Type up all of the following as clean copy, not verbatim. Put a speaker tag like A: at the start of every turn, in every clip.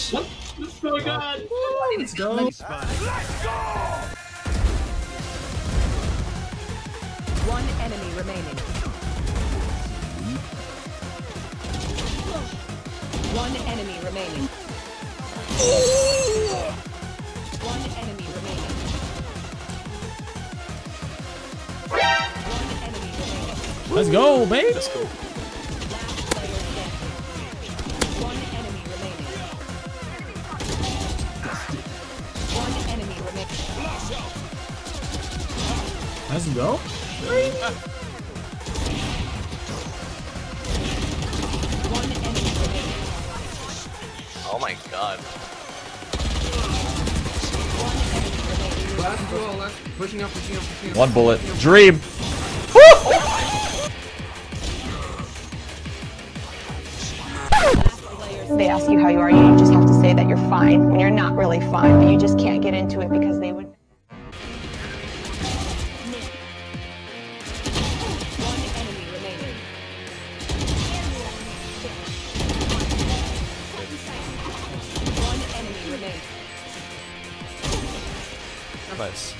A: What? What's going on?
B: Let's go.
C: Let's go!
D: One enemy remaining. One enemy remaining. One enemy remaining. One enemy remaining.
B: Let's go, babe.
C: Let's go.
D: Last player standing. One enemy remaining. One enemy remaining.
B: Let's go.
D: One enemy remaining.
E: Oh my god.
D: One enemy remaining.
A: Last duel, last. Pushing up.
B: One bullet. Dream.
D: Last player
F: They ask you how you are, you just have to say that you're fine when you're not really fine, but you just can't get into it because they would.
D: One enemy remaining. One enemy remaining.
C: Nice.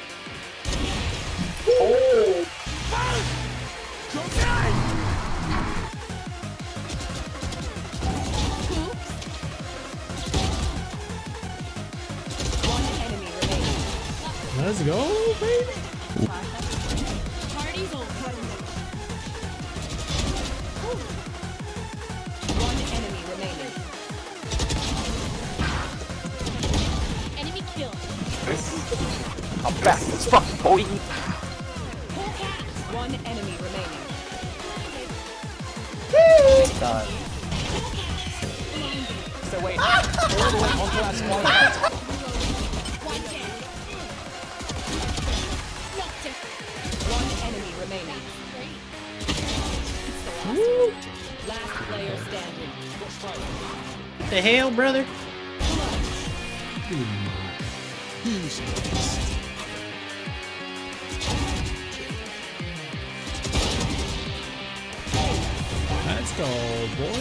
D: One enemy remaining.
B: Let's go, baby.
D: Party's over. One enemy remaining. Enemy kill.
E: I'm back as fuck, boy.
D: One enemy remaining.
E: God.
C: So wait. All the way onto that squad.
D: One enemy remaining. Last player standing.
B: The hell, brother? Let's go, boy.